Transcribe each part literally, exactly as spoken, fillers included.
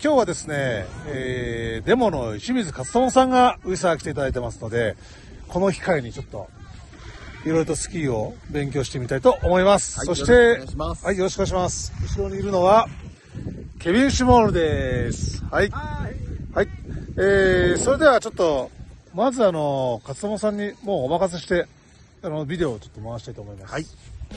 今日はですね、えー、デモの清水勝友さんがウィサー来ていただいてますので、この機会にちょっといろいろとスキーを勉強してみたいと思います。はい、そして、はい、よろしくお願いします。後ろにいるのはケビン・シュモールです。はい。はい。はい、えー、それではちょっと、まずあの、勝友さんにもうお任せして、あの、ビデオをちょっと回したいと思います。はい。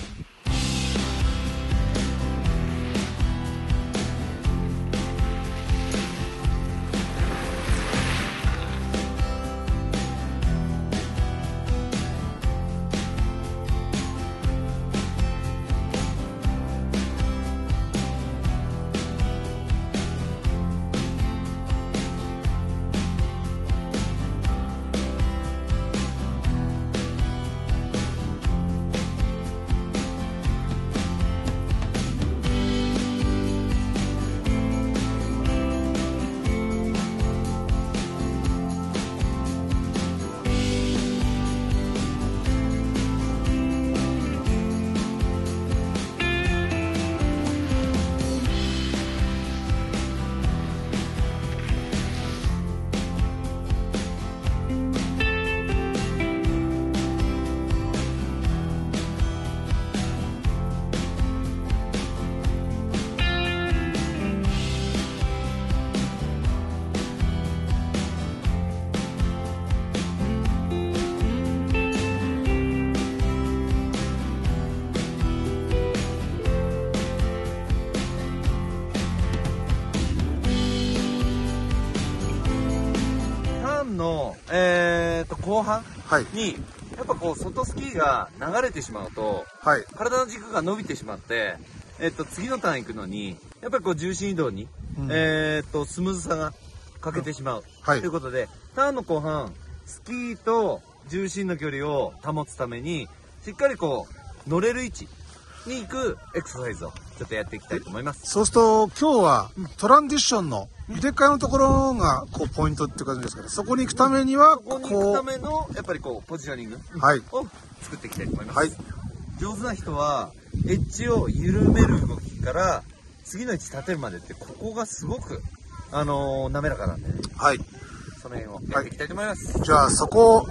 の、えー、と後半はいにやっぱこう外スキーが流れてしまうと、 はい、 体の軸が伸びてしまって、えー、と次のターン行くのにやっぱりこう重心移動に、うん、えー、とスムーズさが欠けてしまう、はい、ということでターンの後半スキーと重心の距離を保つためにしっかりこう乗れる位置に行くエクササイズをちょっとやっていきたいと思います。 そうすると今日はトランディションの入れ替えのところがこうポイントっていう感じですかね。そこに行くためにはここに行くためのやっぱりこうポジショニングを作っていきたいと思います。はい、上手な人はエッジを緩める動きから次の位置立てるまでってここがすごくあのー、滑らかなんで、ね、 はい、 その辺をやっていきたいと思います。 はい、じゃあそこ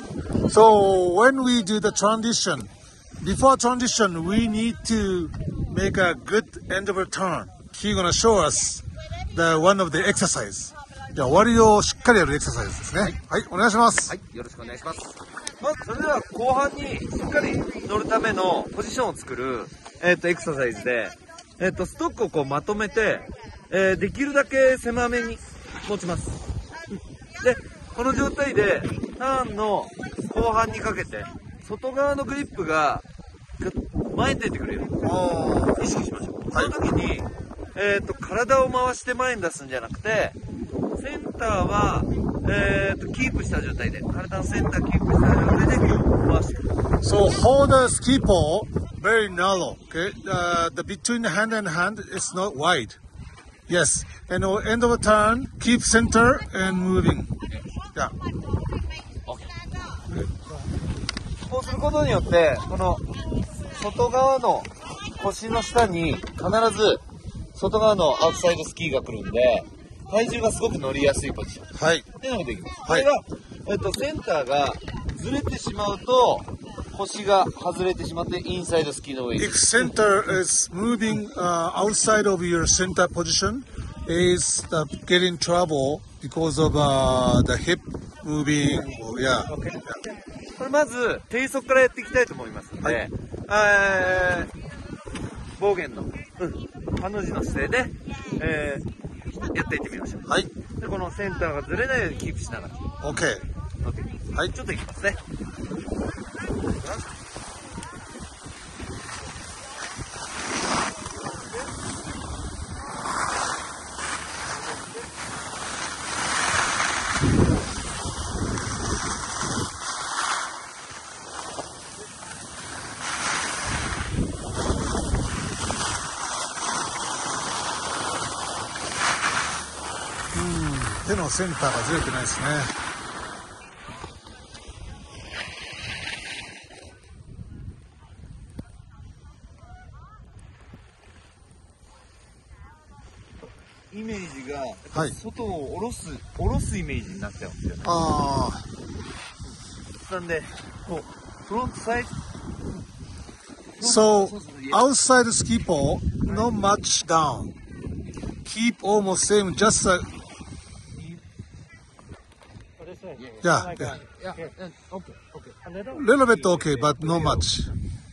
So when we do the transition before transition we need to make a good end of a turn. He's gonna show us the one of the exercise. じゃあ終わりをしっかりやるエクササイズですね。はい、はい、お願いします。 はい、よろしくお願いします。まずそれでは後半にしっかり乗るためのポジションを作る、えー、とエクササイズで、えー、とストックをこうまとめて、えー、できるだけ狭めに持ちます。でこの状態でターンの後半にかけて外側のグリップが前に出てくれる意識しましょう。はい、その時に、えー、と体を回して前に出すんじゃなくてセンターは、えー、とキープした状態で体のセンターキープした状態で回してくる。 So hold the ski pole very narrow. Okay, uh, the between the hand and hand is not wide. Yes, and at end of a turn, keep center and moving. Yeah. Okay. こうすることによってこの外側の腰の下に必ず外側のアウトサイドスキーが来るんで体重がすごく乗りやすいポジション、はい、っていうのができます。これが、えっと、センターがずれてしまうと腰が外れてしまってインサイドスキーの上に If center is moving、uh, outside of your center position is uh, getting trouble because of、uh, the hip moving. Yeah. Okay. これまず低速からやっていきたいと思いますので、はい、えー、暴言の、うん、ハの字の姿勢で、えー、やっていってみましょう。はい。でこのセンターがずれないようにキープしながら。 OK。 OK。はい。ちょっといきますね。 手のセンターがずれてないですね。 イメージがはい外を下ろす、下ろすイメージになっちゃうんですよね。 あなんで、こう、フロントサイド。 So outside ski pole, not much down. Keep almost same, just a yeah, yeah. Yeah, okay, okay. Little bit okay, but not much.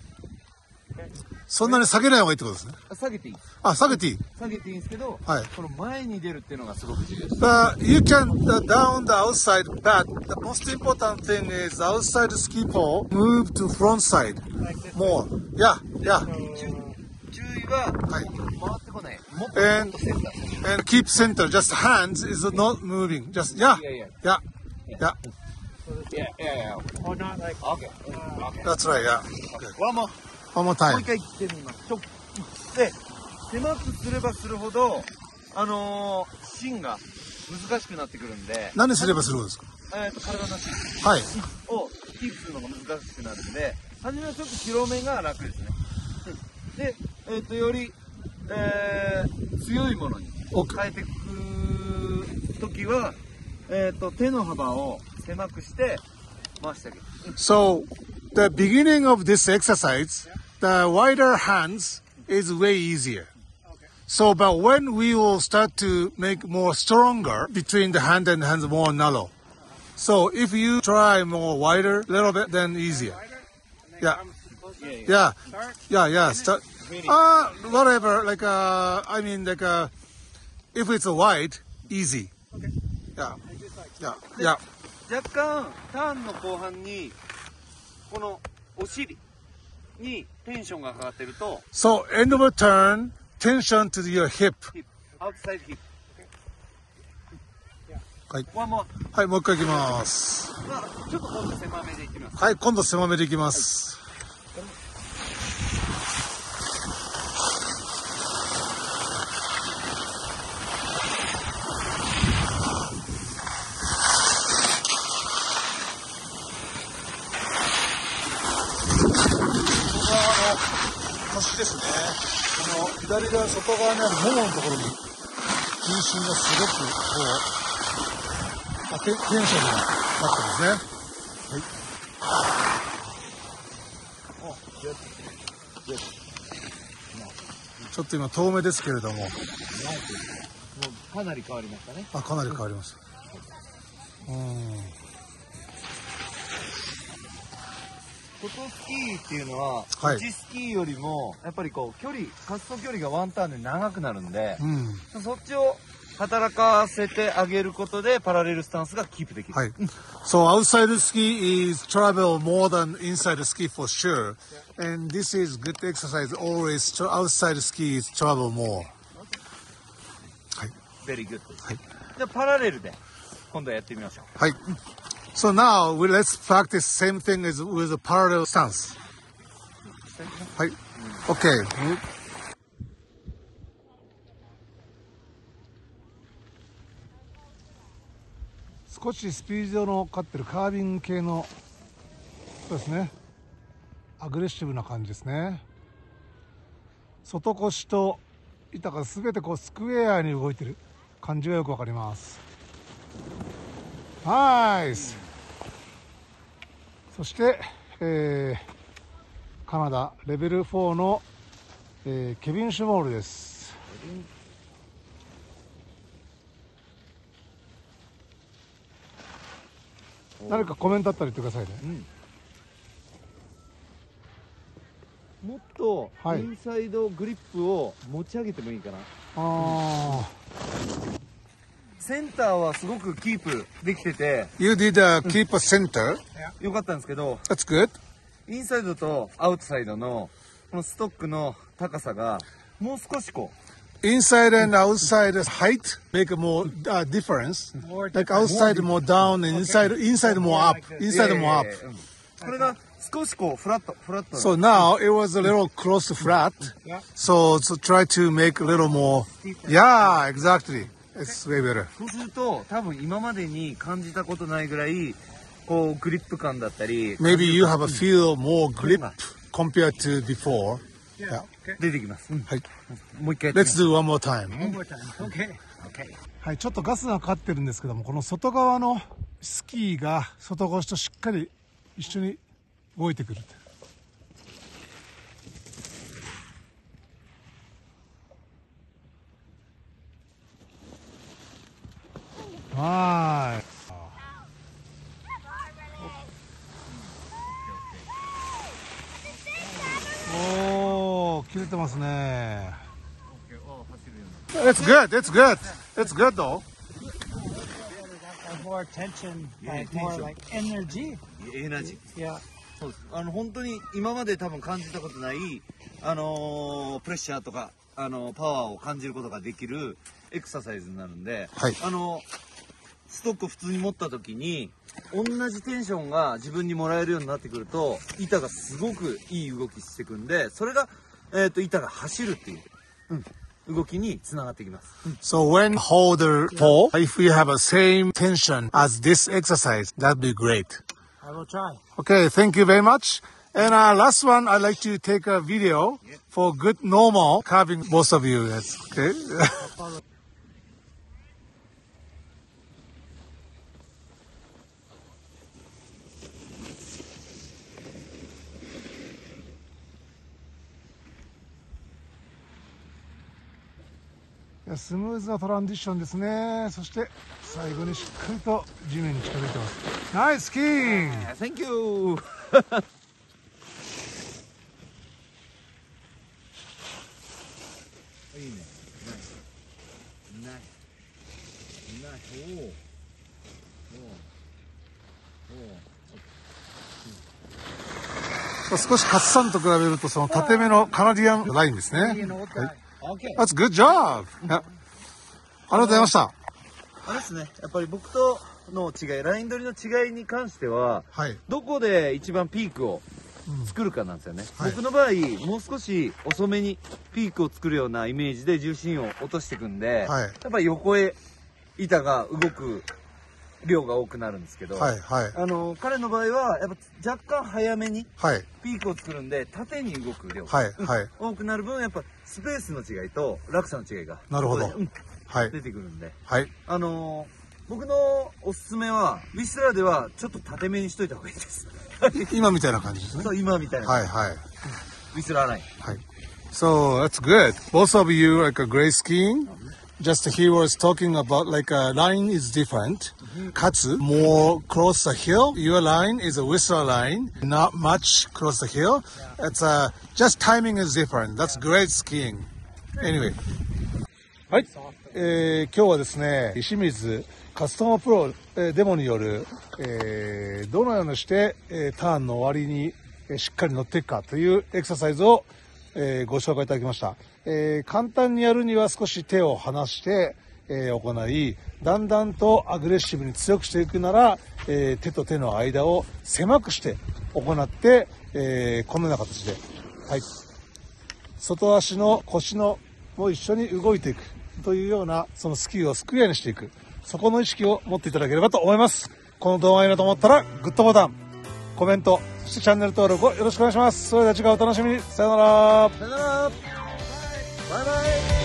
そんなに下げない方がいいってことですね。 下げていい。 あ、下げていい。 下げていいんですけど、 はい。 この前に出るっていうのがすごく重要です。 But you can uh, down the outside, but the most important thing is outside ski pole move to front side more. Yeah, yeah. 注意は、 はい。 回ってこない。もっと And センター。 and keep center. Just hands is not moving. Just yeah, Yeah, yeah, yeah. Yeah, yeah, yeah. Or not like Okay. That's right. Yeah. Okay. One more. One more もう time. 一回切ってみます。ちょで、狭くすればするほど、あのー、芯が難しくなってくるんで、 何すればするんですか。 えーと、体の芯はい。 をキープするのが難しくなるんで、初めはちょっと広めが楽ですね。で、えっ、と、より、えー、強いものに OK 変えていくときは、えっ、と、手の幅を狭くして回してあげる。 So the beginning of this exercise, the wider hands is way easier. So, but when we will start to make more stronger between the hand and hands more narrow. So if you try more wider, little bit, then easier. Yeah, yeah, yeah, yeah. Start. Uh, whatever. Like uh, I mean, like uh, if it's a wide, easy. Yeah, yeah, yeah. 若干、ターンの後半に、このお尻にテンションがかかってると、 So end of a turn, tension to your hip. ヒップ、アウトサイドヒップ。 はい。 ワンモア。 はい、もう一回いきます。 まあ、ちょっと今度狭めでいってみます。 はい、今度狭めでいきます。腰ですね。この左側外側にあるもものところに重心がすごくこう、あ、テテンションになってますね。ちょっと今遠目ですけれども、 もうかなり変わりましたね。 あ、かなり変わりました。うん。 外スキーっていうのは、 はい内スキーよりもやっぱりこう距離、滑走距離がワンターンで長くなるんで、 うん。 そっちを働かせてあげることでパラレルスタンスがキープできる。 はい。So outside ski is travel more than inside ski for sure. And this is good exercise. Always tra- outside ski is travel more. はい。 ベリーグッド。 はい。 じゃあパラレルで今度はやってみましょう。 はい。So now we let's practice same thing as with a parallel stance. はい。OK。少しスピードのかってるカービング系の、そうですね。アグレッシブな感じですね。外腰と板がすべてこうスクエアに動いてる感じがよくわかります。ナイス。そして、えー、カナダレベルフォーの、えー、ケビン・シュモールです。誰かコメントあったら言ってくださいね。 うん、もっとはいインサイドグリップを持ち上げてもいいかな。 あセンターはすごくキープできててー You did a keep a center. よかったんですけど、 That's good. インサイドとアウトサイドのこのストックの高さがもう少しこう Inside and outside height make a more uh, difference. Like outside more down and inside inside more up. Inside more up. えーうんこれが少しこうフラットフラット So now it was a little close to flat. So so try to make a little more. Yeah, exactly. It's way better. そうすると多分今までに感じたことないぐらいこうグリップ感だったり Maybe you have a feel more grip compared to before. Yeah. 出てきます、うんはい。 もう一回やってみます Let's do one more time. one more time. Okay. Okay. はい、ちょっとガスがかかってるんですけども、この外側のスキーが外越しとしっかり一緒に動いてくる。はい。おー、切れてますね。It's good. It's good. It's good though. More tension, like more like energy. エナジー。 Yeah. そうです。あの本当に今まで多分感じたことないあのー、プレッシャーとかあのー、パワーを感じることができるエクササイズになるんで、 はい、 あのー、ストックを普通に持った時に同じテンションが自分にもらえるようになってくると板がすごくいい動きしてくんで、それがえっと板が走るっていう。うん。動きにつながってきます。 So when holder fall, if we have a same tension as this exercise, that'd be great. I will try. Okay, thank you very much. And uh, last one, I'd like to take a video for good normal carving both of you. That's okay. スムーズなトランジションですね。そして最後にしっかりと地面に近づいてます。ナイスキング。 Thank you. いいね。ナイス。ナイス。ナイス。おお。 おお。少しカツさんと比べるとその縦目のカナディアンラインですね。はい、That's good job! ありがとうございました。 あれですね、やっぱり僕との違い、ライン取りの違いに関しては、 はい、 どこで一番ピークを作るかなんですよね。 うん、はい、 僕の場合、もう少し遅めにピークを作るようなイメージで重心を落としていくんで、はい、やっぱり横へ板が動く量が多くなるんですけど、はいはい、あの彼の場合はやっぱ若干早めにピークを作るんで、縦に動く量が、はいはい、多くなる分やっぱスペースの違いと落差の違いがなるほど、 うん、はい、出てくるんで、 はい、 あの僕のおすすめはウィスラーではちょっと縦めにしといた方がいいです。 今みたいな感じですね。 そう今みたいなはいはい、 ウィスラーライン。 はい。So that's good. Both of you like a great skiing. Just he was talking about like a line is different. Katsu more close the hill. Your line is a Whistler line, not much close the hill. It's uh, just timing is different. That's great skiing. Anyway. はい、えー、今日はですね、石水カスタマープロ、えー、デモによる、えー、どのようにして、えー、ターンの終わりに、えー、しっかり乗っていくかというエクササイズを、えー、ご紹介いただきました。えー、簡単にやるには少し手を離して、えー、行い、だんだんとアグレッシブに強くしていくなら、えー、手と手の間を狭くして行って、えー、このような形で、はい、外足の腰のも一緒に動いていくというようなそのスキーをクリアにしていく、そこの意識を持っていただければと思います。この動画がいいなと思ったらグッドボタン、コメント、そしてチャンネル登録をよろしくお願いします。それでは次回お楽しみに。さよなら。 さよなら。バイバイ。